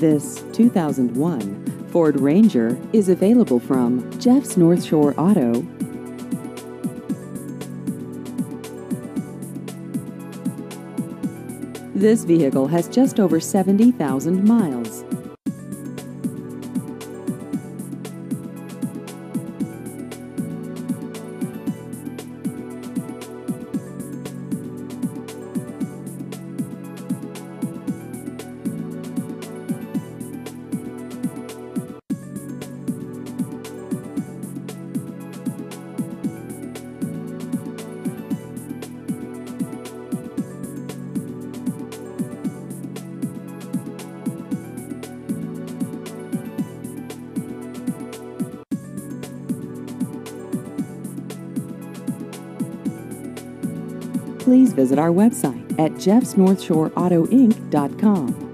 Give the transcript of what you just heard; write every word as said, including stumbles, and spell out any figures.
This two thousand one Ford Ranger is available from Jeff's North Shore Auto. This vehicle has just over seventy thousand miles. Please visit our website at jeffs north shore auto inc dot com.